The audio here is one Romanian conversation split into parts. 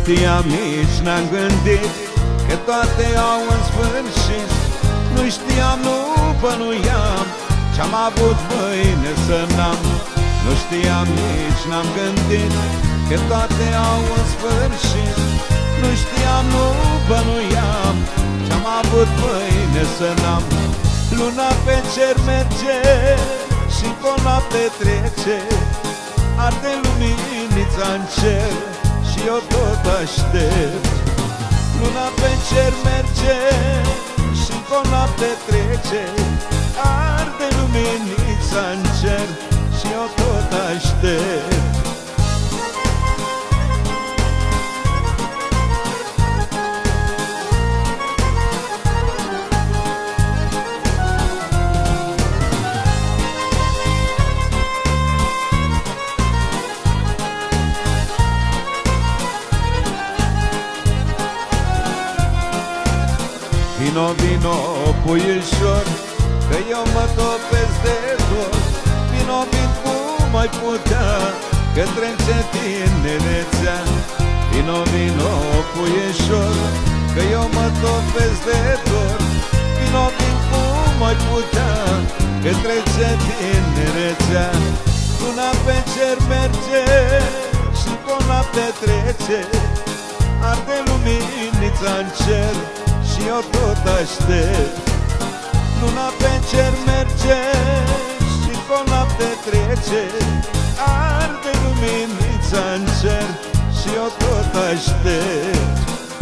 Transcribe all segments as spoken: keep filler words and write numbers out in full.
știam, nici n-am gândit că toate au un sfârșit. Nu știam, nu bănuiam ce-am avut mâine să n-am. Nu știam, nici n-am gândit că toate au un sfârșit. Nu știam, nu bănuiam ce-am avut mâine să n-am. Luna pe cer merge și cu noapte trece, arde luminița în cer și eu tot aștept. Luna pe cer merge și cu noapte trece, arde luminița în cer și eu tot aștept. Vino, vino, puișor, că eu mă topesc de tot. Vino, vin cum ai putea, că trece tinerețea. Vino, vino, puișor, că eu mă topesc de tot. Vino, vin cum ai putea, că trece tinerețea. Luna pe cer merge și cu noapte trece, arde luminița în cer și eu tot aștept. Luna pe cer merge și cu noapte trece, arde luminița în cer și eu tot aștept.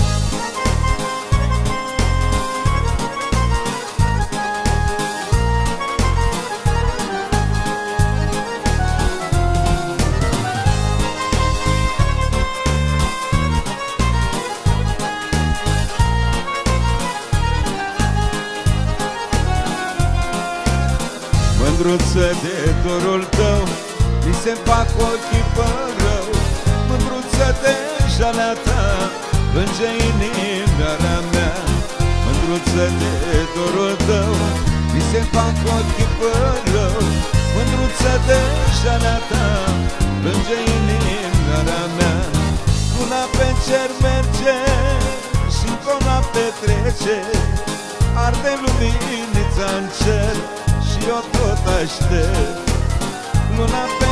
Mândruță de dorul tău, mi se fac ochii pe rău. Mândruță de jalea ta, plânge inimioara mea. Mândruță de dorul tău, mi se fac ochii pe rău. Mândruță de jalea ta, plânge inimioara mea. Luna pe cer merge și cu noapte trece, arde luminița în cer și eu tot aștept. Luna pe